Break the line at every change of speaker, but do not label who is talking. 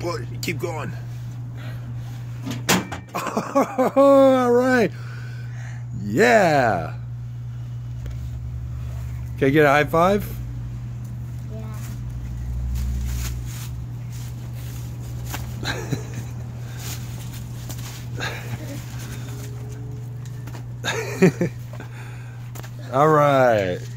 push. Keep going.
All right. Yeah. Can I get a high five?
Yeah.
All right.